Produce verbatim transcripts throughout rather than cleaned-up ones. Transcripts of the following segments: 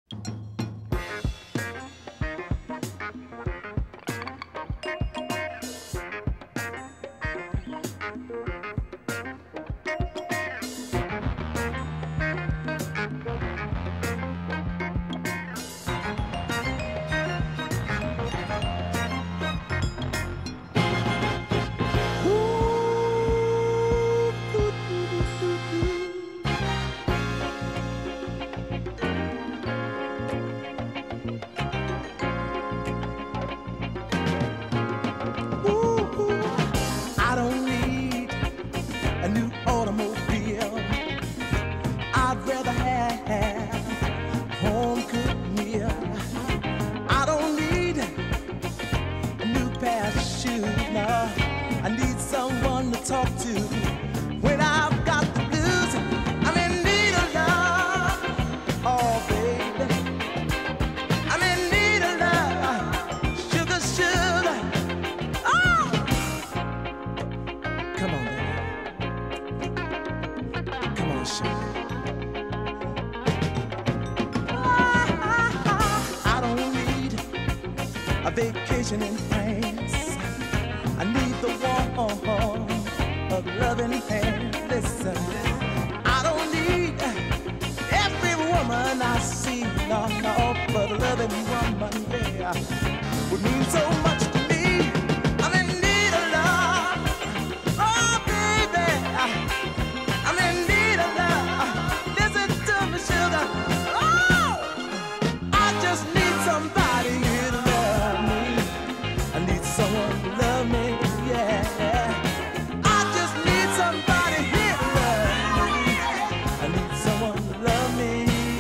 Vacation in France. I need the warmth of loving hand. Listen, I don't need every woman I see, no, no, but a loving woman, yeah, would mean so much to me. I'm in need of love, oh baby, I'm in need of love. Listen to me, sugar, oh, I just need somebody here to love me. I need someone to love me, yeah. I just need somebody here to love me. I need someone to love me.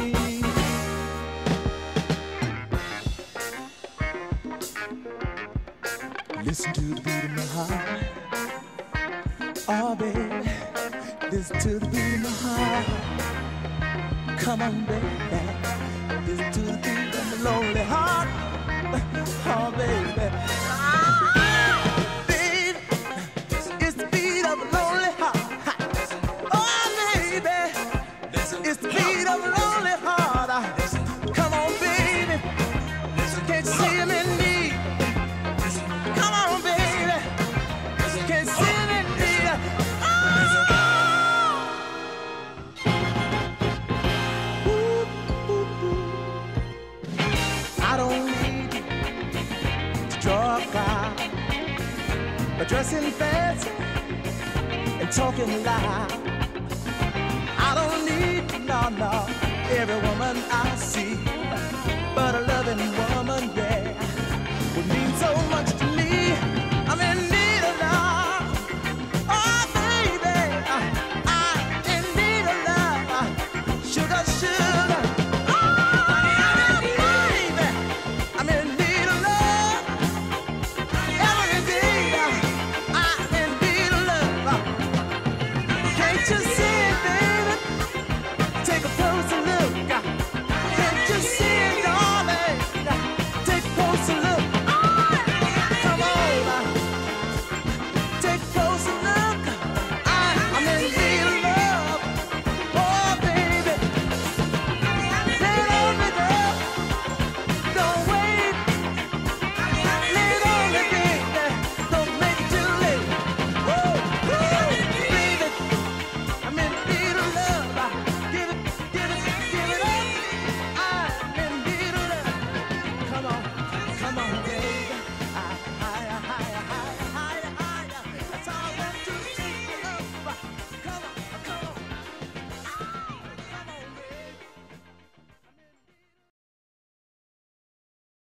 Listen to the beat of my heart. Oh, baby, listen to the beat of my heart. Come on, baby, listen to the beat of my lonely heart. Oh, baby. Baby, it's the beat of a lonely heart. Oh, baby, it's the beat of a lonely heart. Come on, baby, can't you see him in need? Come on, baby, can't you see him in need? Oh! Ooh, ooh, ooh. I don't draw a crowd, but dressing fancy and talking loud. I don't need, no, no, every woman I see.